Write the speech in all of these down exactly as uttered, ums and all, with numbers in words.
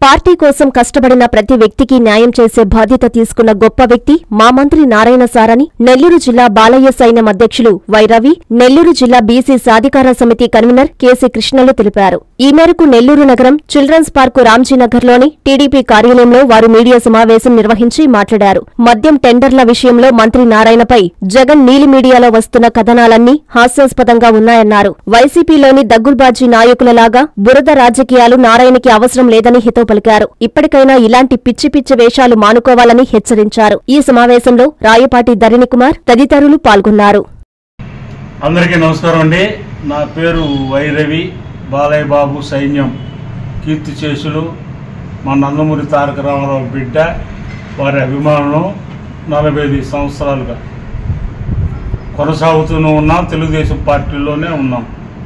Party కోసం కష్టపడిన ప్రతి వ్యక్తికి న్యాయం చేసే బాధ్యత తీసుకున్న గొప్ప వ్యక్తి మా మంత్రి నారాయణ సార్ అని నెల్లూరు జిల్లా బాలయ్య సైన్యం అధ్యక్షులు వై రవి, నెల్లూరు జిల్లా బీసీ సాధికార సమితి కన్వీనర్ కేసీ కృష్ణలు తెలిపారు. ఈ మేరకు నెల్లూరు నగరం చిల్డ్రన్స్ పార్కు రాంజీనగర్లోని టీడీపీ కార్యాలయంలో వారు మీడియా సమావేశం నిర్వహించి మాట్లాడారు. మద్యం టెండర్ల విషయంలో మంత్రి నారాయణపై జగన్ నీలి మీడియాలో వస్తున్న కథనాలన్నీ హాస్యాస్పదంగా ఉన్నాయన్నారు. వైసీపీలోని దగ్గుల్బాజీ నాయకులలాగా బురద రాజకీయాలు నారాయణకి అవసరం లేదని హితవు పలికారు. ఇప్పటికైనా ఇలాంటి పిచ్చి పిచ్చి వేషాలు మానుకోవాలని హెచ్చరించారు. ఈ సమావేశంలో రాయపాటి ధరణి కుమార్ తదితరులు పాల్గొన్నారు. అందరికీ నమస్కారం అండి. నా పేరు వై రవి, బాలయ్య బాబు సైన్యం కీర్తి చేసులు, మా నందమూరి తారక రామారావు బిడ్డ, వారి అభిమానులు. నలభై ఐదు సంవత్సరాలుగా కొనసాగుతూనే ఉన్నాం, తెలుగుదేశం పార్టీలోనే ఉన్నాం.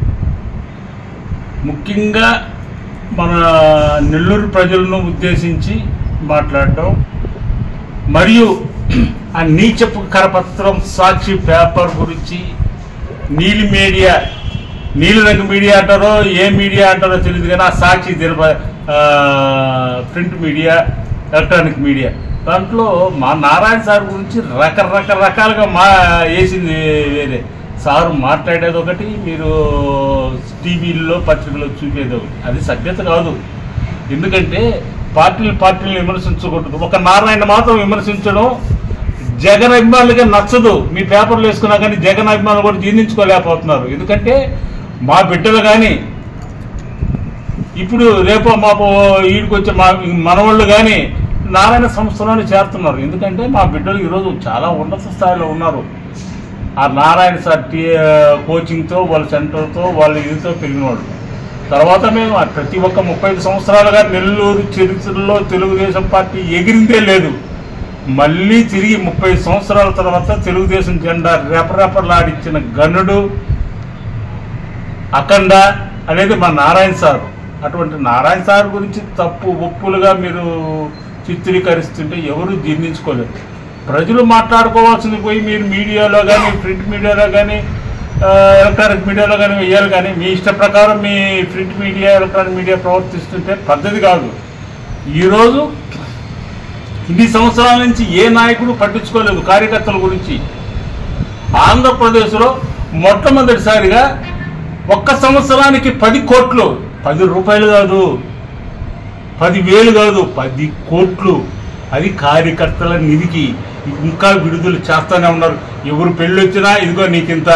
ముఖ్యంగా మన నెల్లూరు ప్రజలను ఉద్దేశించి మాట్లాడటం మరియు ఆ నీచపు కరపత్రం సాక్షి పేపర్ గురించి నీలి మీడియా, నీలి రంగు మీడియా అంటారో ఏ మీడియా అంటారో తెలియదు కానీ ఆ సాక్షి దిన ప్రింట్ మీడియా, ఎలక్ట్రానిక్ మీడియా దాంట్లో మా నారాయణ సార్ గురించి రకరకరకాలుగా మా వేసింది వేరే. సారు మాట్లాడేది ఒకటి, మీరు టీవీల్లో పత్రికల్లో చూపేది ఒకటి. అది సభ్యత కాదు. ఎందుకంటే పార్టీలు పార్టీలను విమర్శించకూడదు. ఒక నారాయణ మాత్రం విమర్శించడం జగన్ అభిమానులకే నచ్చదు. మీ పేపర్లు వేసుకున్నా కానీ జగన్ అభిమానులు కూడా జీర్ణించుకోలేకపోతున్నారు. ఎందుకంటే మా బిడ్డలు కానీ ఇప్పుడు రేపో మాపో ఈడికి వచ్చే మా మనవాళ్ళు కానీ నారాయణ సంస్థలోనే చేరుతున్నారు. ఎందుకంటే మా బిడ్డలు ఈరోజు చాలా ఉన్నత స్థాయిలో ఉన్నారు. ఆ నారాయణ సార్ టీ కోచింగ్తో, వాళ్ళ సెంటర్తో, వాళ్ళ ఇదితో పెరిగినవాడు. తర్వాత మేము ప్రతి ఒక్క ముప్పై ఐదు సంవత్సరాలుగా నెల్లూరు చరిత్రలో తెలుగుదేశం పార్టీ ఎగిరిందే లేదు. మళ్ళీ తిరిగి ముప్పై సంవత్సరాల తర్వాత తెలుగుదేశం జెండా రెపరెపలాడించిన గనుడు అఖండ అనేది మా నారాయణ సార్. అటువంటి నారాయణ సార్ గురించి తప్పు ఒప్పులుగా మీరు చిత్రీకరిస్తుంటే ఎవరు జీర్ణించుకోలేదు. ప్రజలు మాట్లాడుకోవాల్సింది పోయి మీరు మీడియాలో కానీ, ప్రింట్ మీడియాలో కానీ, ఎలక్ట్రానిక్ మీడియాలో కానీ వేయాలి. కానీ మీ ఇష్ట ప్రకారం మీ ప్రింట్ మీడియా, ఎలక్ట్రానిక్ మీడియా ప్రవర్తిస్తుంటే పద్ధతి కాదు. ఈరోజు ఇన్ని సంవత్సరాల నుంచి ఏ నాయకుడు పట్టించుకోలేదు కార్యకర్తల గురించి. ఆంధ్రప్రదేశ్లో మొట్టమొదటిసారిగా ఒక్క సంవత్సరానికి పది కోట్లు, పది రూపాయలు కాదు, పదివేలు కాదు, పది కోట్లు అది కార్యకర్తల నిధికి ఇంకా విడుదల చేస్తూనే ఉన్నారు. ఎవరు పెళ్ళి వచ్చినా ఇదిగో నీకింత,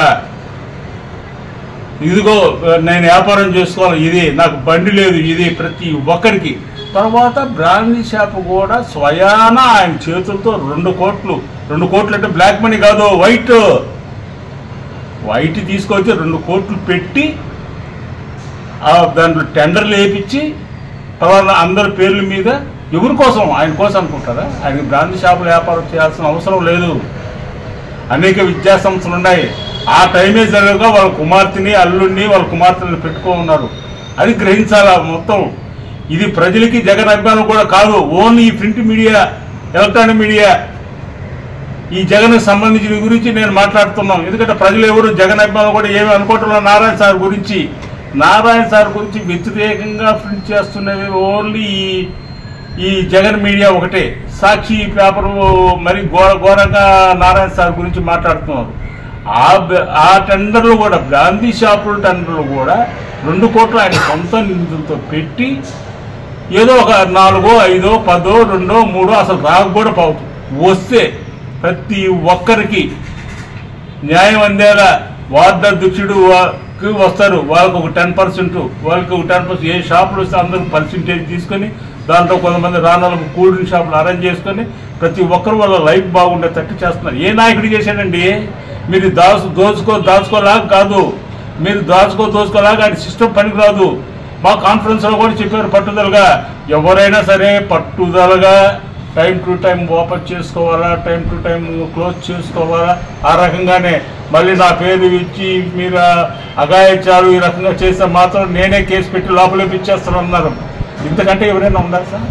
ఇదిగో నేను వ్యాపారం చేసుకోవాలి, ఇది నాకు బండి లేదు, ఇది ప్రతి ఒక్కరికి. తర్వాత బ్రాందీ షాప్ కూడా స్వయాన ఆయన చేతులతో రెండు కోట్లు రెండు కోట్లు అంటే బ్లాక్ మనీ కాదు, వైట్ వైట్ తీసుకొచ్చి రెండు కోట్లు పెట్టి దాంట్లో టెండర్లు వేయించి తర్వాత అందరి పేర్ల మీద ఎవరి కోసం, ఆయన కోసం అనుకుంటారా? ఆయన బ్రాందీ షాపులు వ్యాపారం చేయాల్సిన అవసరం లేదు. అనేక విద్యా సంస్థలు ఉన్నాయి. ఆ టైమే జరగగా వాళ్ళ కుమార్తెని, అల్లుడిని, వాళ్ళ కుమార్తెని పెట్టుకో ఉన్నారు. అది గ్రహించాలా మొత్తం. ఇది ప్రజలకి జగన్ అభిమానం కూడా కాదు, ఓన్లీ ఈ ప్రింట్ మీడియా, ఎలక్ట్రానిక్ మీడియా, ఈ జగన్ సంబంధించిన గురించి నేను మాట్లాడుతున్నాం. ఎందుకంటే ప్రజలు ఎవరు జగన్ అభిమానం కూడా ఏమి అనుకుంటున్నారు నారాయణ సార్ గురించి. నారాయణ సార్ గురించి వ్యతిరేకంగా ప్రింట్ చేస్తున్నది ఓన్లీ ఈ జగన్ మీడియా ఒకటే. సాక్షి పేపరు మరి ఘోర ఘోరంగా నారాయణ సార్ గురించి మాట్లాడుతున్నారు. ఆ ఆ టెండర్లు కూడా, బ్రాందీ షాపుల టెండర్లు కూడా రెండు కోట్లు ఆయన సొంత నిధులతో పెట్టి ఏదో ఒక నాలుగో ఐదో పదో రెండో మూడో అసలు రాక కూడా పోతుంది. వస్తే ప్రతి ఒక్కరికి న్యాయం అందేలా వార్డు అధ్యక్షుడు వస్తారు, వాళ్ళకు ఒక టెన్ పర్సెంట్ వాళ్ళకి ఒక టెన్ పర్సెంట్ ఏ షాపులు వస్తే అందరికి పర్సెంటేజ్ తీసుకొని దాంట్లో కొంతమంది రానాలకు కూల్ డ్రింక్ షాపులు అరేంజ్ చేసుకొని ప్రతి ఒక్కరు వాళ్ళ లైఫ్ బాగుండేటట్టు చేస్తున్నారు. ఏ నాయకుడు చేశాడండి? మీరు దాచు దోచుకో దాచుకోలాగా కాదు, మీరు దాచుకో దోచుకోలాగా ఆయన సిస్టమ్ పనికిరాదు. మా కాన్ఫరెన్స్లో కూడా చెప్పారు పట్టుదలగా, ఎవరైనా సరే పట్టుదలగా టైం టు టైం ఓపెన్ చేసుకోవాలా, టైం టు టైం క్లోజ్ చేసుకోవాలా. ఆ రకంగానే మళ్ళీ నా పేరు ఇచ్చి మీరు అగాయించారు ఈ రకంగా చేస్తే మాత్రం నేనే కేసు పెట్టి లోపలే పిచ్చేస్తానన్నారు. ఇంతకంటే ఎవరైనా ఉన్నారు సార్?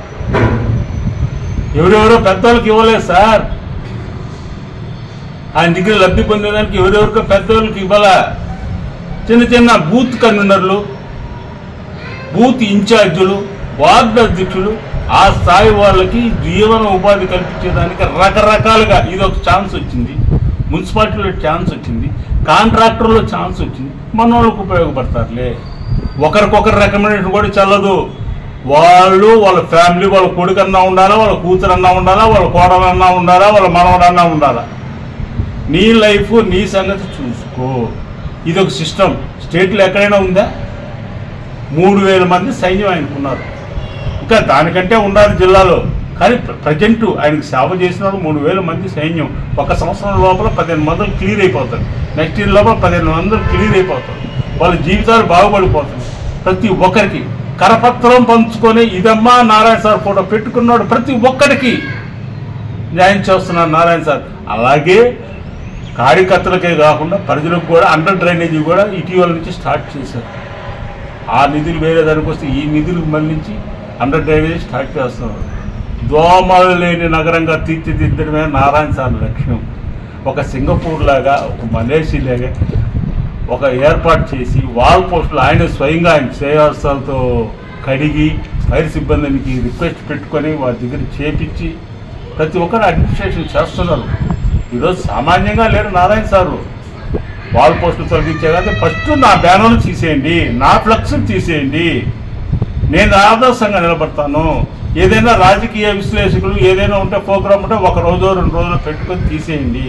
ఎవరెవరో పెద్దవాళ్ళకి ఇవ్వలేదు సార్. ఆయన దగ్గర లబ్ధి పొందేదానికి ఎవరెవరికో పెద్దవాళ్ళకి ఇవ్వాల. చిన్న చిన్న బూత్ కన్వీనర్లు, బూత్ ఇన్ఛార్జీలు వార్డు అధ్యక్షులు ఆ స్థాయి వాళ్ళకి జీవన ఉపాధి కల్పించేదానికి రకరకాలుగా ఇది ఒక ఛాన్స్ వచ్చింది, మున్సిపాలిటీలో ఛాన్స్ వచ్చింది, కాంట్రాక్టర్లో ఛాన్స్ వచ్చింది, మన వాళ్ళకు ఉపయోగపడతారులే. ఒకరికొకరు రికమెండేషన్ కూడా చల్లదు. వాళ్ళు వాళ్ళ ఫ్యామిలీ, వాళ్ళ కొడుకన్నా ఉండాలా, వాళ్ళ కూతురన్నా ఉండాలా, వాళ్ళ కోడలన్నా ఉండాలా, వాళ్ళ మనవడన్నా ఉండాలా. నీ లైఫ్ నీ సంగతి చూసుకో. ఇది ఒక సిస్టమ్. స్టేట్లో ఎక్కడైనా ఉందా? మూడు వేల మంది సైన్యం ఆయనకున్నారు, ఇంకా దానికంటే ఉండాలి జిల్లాలో. కానీ ప్రజెంట్ ఆయనకు సేవ చేసినాడు మూడు వేల మంది సైన్యం. ఒక సంవత్సరం లోపల పదిహేను మందులు క్లియర్ అయిపోతారు, నెక్స్ట్ ఇయర్ లోపల పదిహేను మందులు క్లియర్ అయిపోతారు, వాళ్ళ జీవితాలు బాగుపడిపోతాయి. ప్రతి ఒక్కరికి కరపత్రం పంచుకొని ఇదమ్మా నారాయణ సార్ ఫోటో పెట్టుకున్నాడు, ప్రతి ఒక్కరికి న్యాయం చేస్తున్నారు నారాయణ సార్. అలాగే కార్యకర్తలకే కాకుండా ప్రజలకు కూడా అండర్ డ్రైనేజీ కూడా ఇటీవల నుంచి స్టార్ట్ చేశారు. ఆ నిధులు వేరే దానికి వస్తే ఈ నిధులు మళ్ళించి అండర్ డ్రైనేజీ స్టార్ట్ చేస్తున్నారు. దోమలు లేని నగరంగా తీర్చిదిద్దడమే నారాయణ సార్ లక్ష్యం. ఒక సింగపూర్ లాగా, ఒక మలేషియా లాగా ఒక ఏర్పాటు చేసి వాల్ పోస్టులు ఆయన స్వయంగా ఆయన శ్రేయాసాలతో కడిగి ఫైర్ సిబ్బందికి రిక్వెస్ట్ పెట్టుకొని వారి దగ్గర చేపించి ప్రతి ఒక్కరు అడ్మినిస్ట్రేషన్ చేస్తున్నారు. ఈరోజు సామాన్యంగా లేరు నారాయణ సారు. వాల్ పోస్టులు తొలగించే కదా, ఫస్ట్ నా బ్యానర్లు తీసేయండి, నా ఫ్లెక్స్ని తీసేయండి, నేను ఆదర్శంగా నిలబడతాను. ఏదైనా రాజకీయ విశ్లేషకులు ఏదైనా ఉంటే ప్రోగ్రామ్ ఉంటే ఒక రోజు రెండు రోజులు పెట్టుకొని తీసేయండి.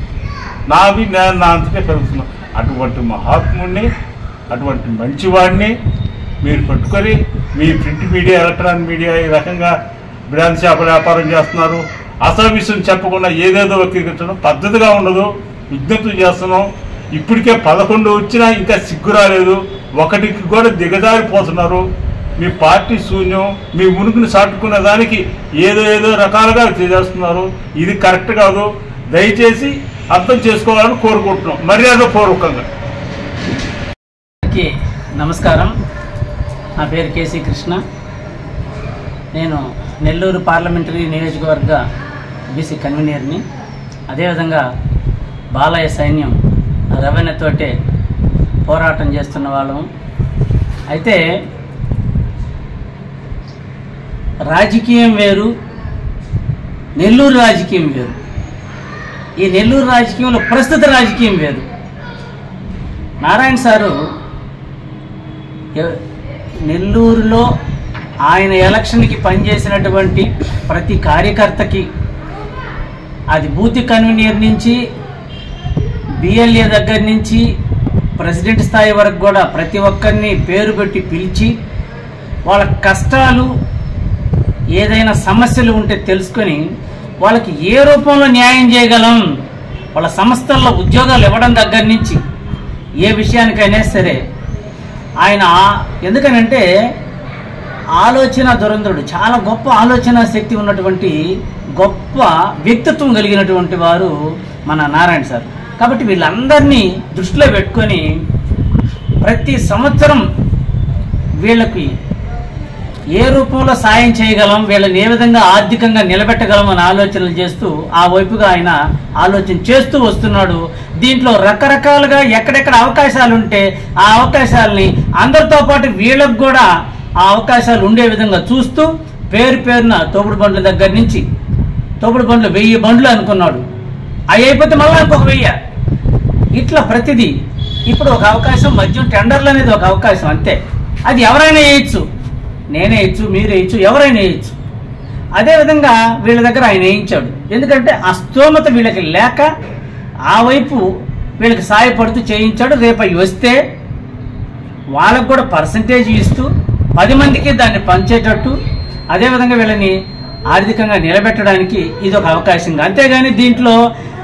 నావి నేను నా అంతకే పెరుగుతున్నాను. అటువంటి మహాత్ముడిని, అటువంటి మంచివాడిని మీరు పట్టుకొని మీ ప్రింట్ మీడియా, ఎలక్ట్రానిక్ మీడియా ఈ రకంగా బ్రాండ్ షాపుల వ్యాపారం చేస్తున్నారు. అసలు విషయం చెప్పకుండా ఏదేదో వ్యక్తీకరించడం పద్ధతిగా ఉండదు. విజ్ఞప్తి చేస్తున్నాం. ఇప్పటికే పదకొండు వచ్చినా ఇంకా సిగ్గు రాలేదు. ఒకటికి కూడా దిగజారిపోతున్నారు. మీ పార్టీ శూన్యం, మీ మునుగుని సాటుకునే దానికి ఏదో ఏదో రకాలుగా చేస్తున్నారు. ఇది కరెక్ట్ కాదు. దయచేసి అర్థం చేసుకోవాలని కోరుకుంటున్నాం మర్యాద పూర్వకంగా. నమస్కారం. నా పేరు కేసీ కృష్ణ. నేను నెల్లూరు పార్లమెంటరీ నియోజకవర్గ బీసీ కన్వీనర్ని. అదేవిధంగా బాలయ్య సైన్యం రవణతోటే పోరాటం చేస్తున్న వాళ్ళము. అయితే రాజకీయం వేరు, నెల్లూరు రాజకీయం వేరు. ఈ నెల్లూరు రాజకీయంలో ప్రస్తుత రాజకీయం వేరు. నారాయణ సారు నెల్లూరులో ఆయన ఎలక్షన్కి పనిచేసినటువంటి ప్రతి కార్యకర్తకి, అది బూత్ కన్వీనర్ నుంచి బిఎల్ఏ దగ్గర నుంచి ప్రెసిడెంట్ స్థాయి వరకు కూడా ప్రతి ఒక్కరిని పేరు పెట్టి పిలిచి వాళ్ళ కష్టాలు, ఏదైనా సమస్యలు ఉంటే తెలుసుకొని వాళ్ళకి ఏ రూపంలో న్యాయం చేయగలం, వాళ్ళ సంస్థల్లో ఉద్యోగాలు ఇవ్వడం దగ్గర నుంచి ఏ విషయానికైనా సరే ఆయన, ఎందుకనంటే ఆలోచన దురంధరుడు, చాలా గొప్ప ఆలోచన శక్తి ఉన్నటువంటి గొప్ప వ్యక్తిత్వం కలిగినటువంటి వారు మన నారాయణ సార్. కాబట్టి వీళ్ళందరినీ దృష్టిలో పెట్టుకొని ప్రతి సంవత్సరం వీళ్ళకి ఏ రూపంలో సాయం చేయగలం, వీళ్ళని ఏ విధంగా ఆర్థికంగా నిలబెట్టగలం అని ఆలోచనలు చేస్తూ ఆ వైపుగా ఆయన ఆలోచన చేస్తూ వస్తున్నాడు. దీంట్లో రకరకాలుగా ఎక్కడెక్కడ అవకాశాలు ఉంటే ఆ అవకాశాలని అందరితో పాటు వీళ్ళకు కూడా ఆ అవకాశాలు ఉండే విధంగా చూస్తూ పేరు పేరున తోపుడు బండ్ల దగ్గర నుంచి, తోపుడు బండ్లు వెయ్యి బండ్లు అనుకున్నాడు, అవి అయిపోతే మళ్ళీ ఇంకొక వెయ్యి, ఇట్లా ప్రతిదీ. ఇప్పుడు ఒక అవకాశం, మద్యం టెండర్లు అనేది ఒక అవకాశం అంతే. అది ఎవరైనా వేయచ్చు, నేనే వేయచ్చు, మీరు వేయచ్చు, ఎవరైనా వేయచ్చు. అదేవిధంగా వీళ్ళ దగ్గర ఆయన వేయించాడు. ఎందుకంటే ఆ స్తోమత వీళ్ళకి లేక ఆ వైపు వీళ్ళకి సాయపడుతూ చేయించాడు. రేపు అవి వస్తే వాళ్ళకు కూడా పర్సంటేజ్ ఇస్తూ పది మందికి దాన్ని పంచేటట్టు, అదేవిధంగా వీళ్ళని ఆర్థికంగా నిలబెట్టడానికి ఇది ఒక అవకాశంగా. అంతేగాని దీంట్లో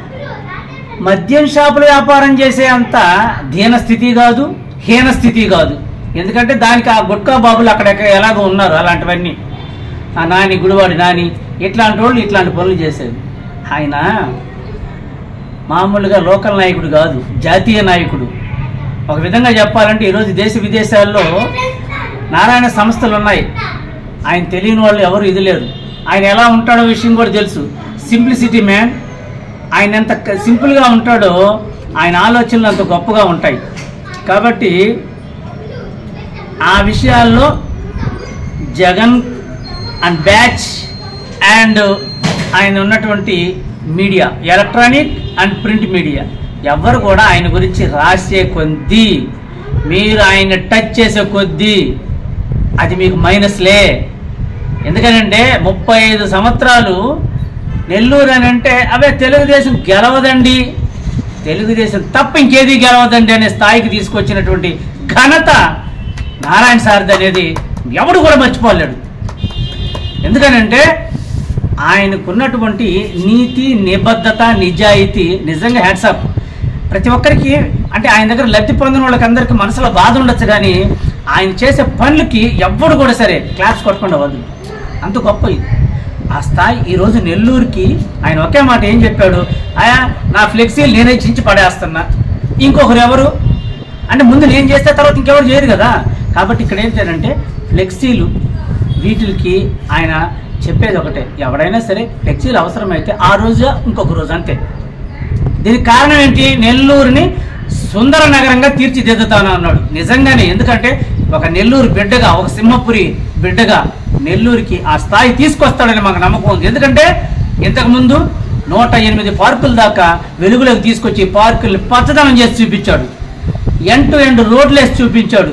మద్యం షాపుల వ్యాపారం చేసే అంత దీన స్థితి కాదు, హీన స్థితి కాదు. ఎందుకంటే దానికి ఆ గుట్కా బాబులు అక్కడెక్కడ ఎలాగో ఉన్నారు. అలాంటివన్నీ ఆ నాని, గుడివాడి నాని, ఇట్లాంటి వాళ్ళు ఇట్లాంటి పనులు చేసేది. ఆయన మామూలుగా లోకల్ నాయకుడు కాదు, జాతీయ నాయకుడు. ఒక విధంగా చెప్పాలంటే ఈరోజు దేశ విదేశాల్లో నారాయణ సంస్థలు ఉన్నాయి. ఆయన తెలియని వాళ్ళు ఎవరు ఇది లేరు. ఆయన ఎలా ఉంటాడో విషయం కూడా తెలుసు. Simplicity man. ఆయన ఎంత సింపుల్గా ఉంటాడో ఆయన ఆలోచనలు అంత గొప్పగా ఉంటాయి. కాబట్టి ఆ విషయాల్లో జగన్ అండ్ బ్యాచ్ అండ్ ఆయన ఉన్నటువంటి media, electronic and print media ఎవరు కూడా ఆయన గురించి రాసే కొద్దీ, మీరు ఆయన టచ్ చేసే కొద్దీ అది మీకు మైనస్లే. ఎందుకనంటే ముప్పై ఐదు సంవత్సరాలు నెల్లూరు అని అంటే అవే తెలుగుదేశం గెలవదండి, తెలుగుదేశం తప్ప ఇంకేది గెలవదండి అనే స్థాయికి తీసుకొచ్చినటువంటి ఘనత నారాయణ సారథి అనేది ఎవడు కూడా మర్చిపోలేడు. ఎందుకనంటే ఆయనకున్నటువంటి నీతి, నిబద్ధత, నిజాయితీ నిజంగా హ్యాట్సాప్. ప్రతి ఒక్కరికి అంటే ఆయన దగ్గర లబ్ధి పొందిన వాళ్ళకి అందరికీ మనసులో బాధ ఉండొచ్చు, కానీ ఆయన చేసే పనులకి ఎవ్వడు కూడా సరే క్లాప్స్ కొట్టకుండా వద్దు, అంత గొప్ప ఇది. ఆ స్థాయి ఈరోజు నెల్లూరుకి ఆయన ఒకే మాట ఏం చెప్పాడు, ఆయా నా ఫ్లెక్సీలు నేనే చించి పడేస్తున్నా, ఇంకొకరు ఎవరు అంటే ముందు నేను చేస్తే తర్వాత ఇంకెవరు చేయరు కదా. కాబట్టి ఇక్కడ ఏంటంటే ఫ్లెక్సీలు వీటికి ఆయన చెప్పేది ఒకటే, ఎవడైనా సరే ఫ్లెక్సీలు అవసరమైతే ఆ రోజు ఇంకొక రోజు అంతే. దీనికి కారణం ఏంటి, నెల్లూరుని సుందర నగరంగా తీర్చిదిద్దుతాను అన్నాడు. నిజంగానే, ఎందుకంటే ఒక నెల్లూరు బిడ్డగా, ఒక సింహపురి బిడ్డగా నెల్లూరుకి ఆ స్థాయి తీసుకొస్తాడని మాకు నమ్మకం ఉంది. ఎందుకంటే ఇంతకుముందు నూట ఎనిమిది పార్కుల దాకా వెలుగులోకి తీసుకొచ్చి పార్కులు పచ్చదనం చేసి చూపించాడు, ఎండ్ టు ఎండ్ రోడ్లు వేసి చూపించాడు.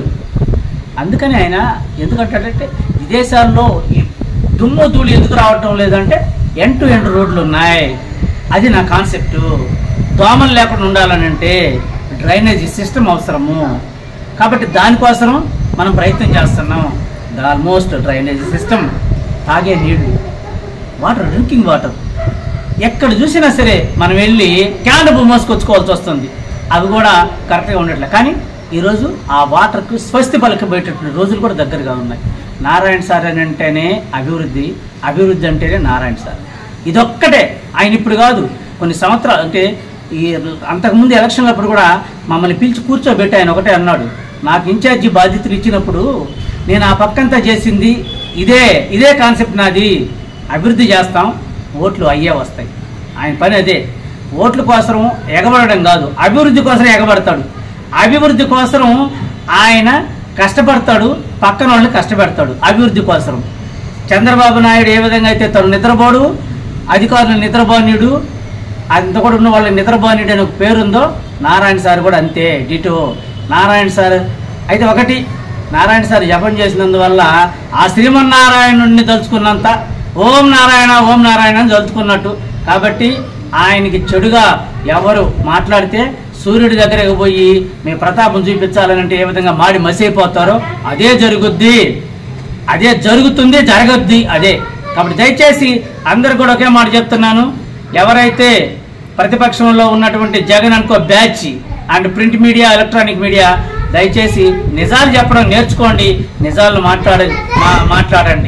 అందుకని ఆయన ఎందుకంటే విదేశాల్లో ఈ దుమ్ము ధూళి ఎందుకు రావటం లేదంటే ఎండ్ టు ఎండ్ రోడ్లు ఉన్నాయి, అది నా కాన్సెప్టు. దోమలు లేకుండా ఉండాలని అంటే డ్రైనేజీ సిస్టమ్ అవసరము, కాబట్టి దానికోసం మనం ప్రయత్నం చేస్తున్నాం. ఆల్మోస్ట్ డ్రైనేజీ సిస్టమ్, తాగే నీళ్లు, వాటర్, డ్రింకింగ్ వాటర్ ఎక్కడ చూసినా సరే మనం వెళ్ళి క్యాన్ మోసుకొచ్చుకోవాల్సి వస్తుంది, అవి కూడా కరెక్ట్గా ఉండట్లే. కానీ ఈరోజు ఆ వాటర్కు స్వస్తి పలకబోయేటటువంటి రోజులు కూడా దగ్గరగా ఉన్నాయి. నారాయణ సార్ అని అంటేనే అభివృద్ధి, అభివృద్ధి అంటేనే నారాయణ సార్. ఇదొక్కటే ఆయన ఇప్పుడు కాదు, కొన్ని సంవత్సరాలు అంటే ఈ అంతకుముందు ఎలక్షన్లప్పుడు కూడా మమ్మల్ని పిలిచి కూర్చోబెట్టి ఆయన ఒకటే అన్నాడు, నాకు ఇన్ఛార్జి బాధ్యతలు ఇచ్చినప్పుడు నేను ఆ పక్కంతా చేసింది ఇదే ఇదే కాన్సెప్ట్ నాది, అభివృద్ధి చేస్తాం, ఓట్లు అయ్యే వస్తాయి. ఆయన పని అదే, ఓట్ల కోసం ఎగబడడం కాదు, అభివృద్ధి కోసం ఎగబడతాడు. అభివృద్ధి కోసం ఆయన కష్టపడతాడు, పక్కన వాళ్ళని కష్టపెడతాడు అభివృద్ధి కోసం. చంద్రబాబు నాయుడు ఏ విధంగా అయితే తను నిద్రపోడు, అధికారులు నిద్రపోనీయుడు, అంత కూడా ఉన్న వాళ్ళకి నిద్రపోనీయుడు అనే ఒక పేరుందో, నారాయణ సార్ కూడా అంతే డిటో. నారాయణ సార్ అయితే ఒకటి, నారాయణ సార్ జపం చేసినందువల్ల ఆ శ్రీమన్నారాయణుడిని తలుచుకున్నంత ఓం నారాయణ ఓం నారాయణ అని తలుచుకున్నట్టు. కాబట్టి ఆయనకి చెడుగా ఎవరు మాట్లాడితే సూర్యుడి దగ్గరకు పోయి మీ ప్రతాపం చూపించాలనంటే ఏ విధంగా మాడి మసైపోతారో అదే జరుగుద్ది, అదే జరుగుతుంది, జరగద్ది అదే. కాబట్టి దయచేసి అందరు కూడా ఒకే మాట చెప్తున్నాను, ఎవరైతే ప్రతిపక్షంలో ఉన్నటువంటి జగన్ అనుకో batch and print media, electronic media, దయచేసి నిజాలు చెప్పడం నేర్చుకోండి, నిజాలను మాట్లాడ మాట్లాడండి.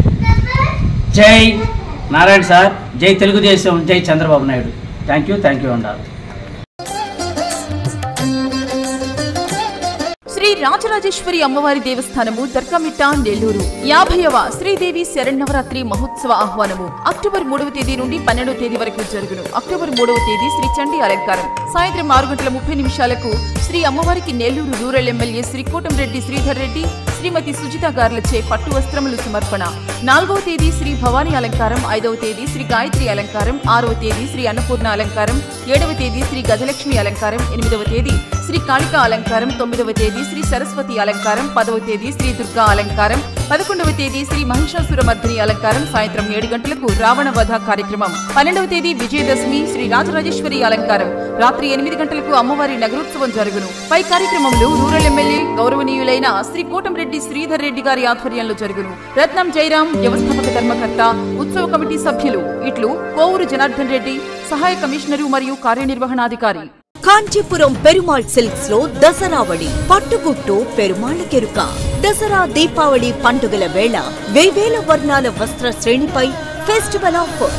జై నారాయణ సార్, జై తెలుగుదేశం, జై Chandrababu Naidu. Thank you, thank you అండారు. శ్రీ రాజరాజేశ్వరి అమ్మవారి దేవస్థానము దర్గామిట్ట నెల్లూరు యాభైవ శ్రీదేవి శరణవరాత్రి మహోత్సవ ఆహ్వానము అక్టోబర్ మూడవ తేదీ నుండి పన్నెండవ తేదీ వరకు జరుగును. అక్టోబర్ మూడవ తేదీ శ్రీ చండీ అలంకారం సాయంత్రం ఆరు గంటల ముప్పై నిమిషాలకు శ్రీ అమ్మవారికి నెల్లూరు రూరల్ ఎమ్మెల్యే శ్రీ కోటంరెడ్డి శ్రీధర్ రెడ్డి, శ్రీమతి సుజిత గార్లచే పట్టు వస్త్రములు సమర్పణ. నాలుగవ తేదీ శ్రీ భవానీ అలంకారం, ఐదవ తేదీ శ్రీ గాయత్రి అలంకారం, ఆరవ తేదీ శ్రీ అన్నపూర్ణ అలంకారం, ఏడవ తేదీ శ్రీ గజలక్ష్మి అలంకారం, ఎనిమిదవ తేదీ శ్రీ కాళికా అలంకారం, తొమ్మిదవ తేదీ శ్రీ సరస్వతి అలంకారం, పదవ తేదీ శ్రీ దుర్గా అలంకారం, పదకొండవ తేదీ శ్రీ మహిషాసురమర్దిని అలంకారం సాయంత్రం ఏడు గంటలకు రావణ వధ కార్యక్రమం. పన్నెండవ తేదీ విజయదశమి శ్రీ రాజరాజేశ్వరి అలంకారం, రాత్రి ఎనిమిది గంటలకు అమ్మవారి నగరోత్సవం జరుగును. పై కార్యక్రమంలో రూరల్ ఎమ్మెల్యే గౌరవనీయులైన శ్రీ కోటంరెడ్డి శ్రీధర్ రెడ్డి గారి ఆధ్వర్యంలో జరుగును. రత్నం జయరాం వ్యవస్థాపక ధర్మకర్త, ఉత్సవ కమిటీ సభ్యులు ఇట్లు కోవూరు జనార్దన్ రెడ్డి, సహాయ కమిషనరు మరియు కార్యనిర్వహణాధికారి. కాంచీపురం పెరుమాళ్ సిల్క్స్ లో దసరావళి పట్టుగుట్టు పెరుమాళ్ కెరుక. దసరా దీపావళి పండుగల వేళ వేవేల వర్ణాల వస్త్ర శ్రేణిపై festival offers.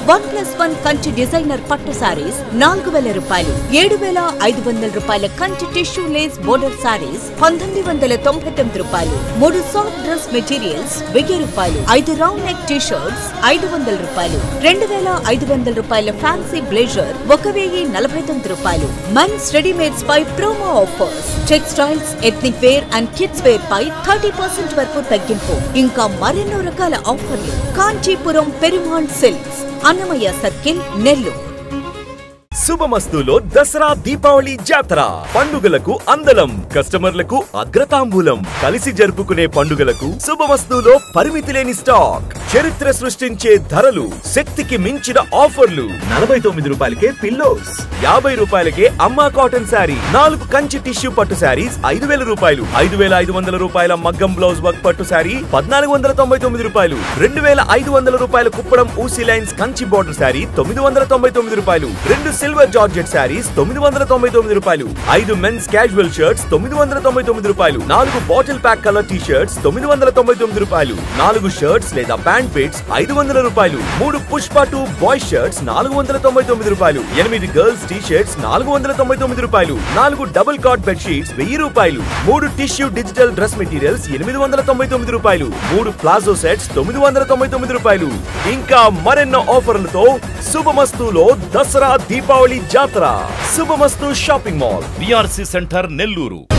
One plus one Kanchi designer పట్టు సారీస్ నాలుగు వేల రూపాయలు, ఏడు వేల ఐదు వందల రూపాయల Kanchi tissue lace border saris పంతొమ్మిది వందల తొంభై తొమ్మిది రూపాయలు, మూడు సాఫ్ట్ డ్రెస్ మెటీరియల్స్ వెయ్యి రూపాయలు, ఐదు రౌండ్ నెక్ టీ షర్ట్స్ ఐదు వందల రూపాయలు, రెండు వేల ఐదు వందల రూపాయల ఫ్యాన్సీ బ్లేజర్ ఒక వెయ్యి నలభై తొమ్మిది రూపాయలు. మెన్స్ రెడీమేడ్స్ పై promo offers, textiles, ethnic wear and kids wear పై థర్టీ పర్సెంట్ వరకు తగ్గింపు, ఇంకా మరెన్నో రకాల ఆఫర్లు. Kanchipuram Perumal silks, Annamayya circle, Nellore. శుభమస్తులో దసరా దీపావళి జాతర పండుగలకు అందలం, కస్టమర్లకు అగ్రతాంబూలం. కలిసి జరుపుకునే పండుగలకు శుభమస్తులో పరిమితి లేని స్టాక్, చరిత్ర సృష్టించే ధరలు, శక్తికి మించిన ఆఫర్లు. నలభై తొమ్మిది రూపాయలకే పిల్లోస్, యాభై రూపాయలకే అమ్మా కాటన్ శారీ, నాలుగు కంచి టిష్యూ పట్టు శారీస్ ఐదు వేల రూపాయలు, ఐదు వేల ఐదు వందల రూపాయల మగ్గం బ్లౌజ్ వర్క్ పట్టు శారీ పద్నాలుగు వందల తొంభై తొమ్మిది రూపాయలు, రెండు వేల ఐదు వందల రూపాయల కుప్పడం ఊసీ లైన్స్ కంచి బోర్డర్ శారీ తొమ్మిది వందల తొంభై తొమ్మిది రూపాయలు, రెండు సిల్వర్ జార్జెట్ శారీస్ తొమ్మిది వందల తొంభై తొమ్మిది రూపాయలు, ఐదు మెన్స్ క్యాజువల్ షర్ట్స్ తొమ్మిది వందల తొంభై తొమ్మిది రూపాయలు, నాలుగు bottle pack colour T shirts తొమ్మిది వందల తొంభై తొమ్మిది రూపాయలు, నాలుగు షర్ట్స్ లేదా ప్యాంట్ పిట్స్ ఐదు వందల రూపాయలు, మూడు పుష్ప టూ బాయ్ షర్ట్స్ నాలుగు వందల తొంభై తొమ్మిది రూపాయలు, ఎనిమిది గర్ల్స్ టీ షర్ట్స్ నాలుగు వందల తొంభై తొమ్మిది రూపాయలు, నాలుగు డబుల్ కాట్ బెడ్ షీట్స్ వెయ్యి రూపాయలు, మూడు టిష్యూ డిజిటల్ డ్రెస్ మెటీరియల్స్ ఎనిమిది వందల తొంభై తొమ్మిది రూపాయలు, మూడు ప్లాజో సెట్స్ తొమ్మిది వందల తొంభై తొమ్మిది రూపాయలు. ఇంకా మరెన్నో ఆఫర్లతో శుభమస్తులో దసరా దీపావళి జాతర. Shubhamastu shopping mall, BRC centre, Nellore.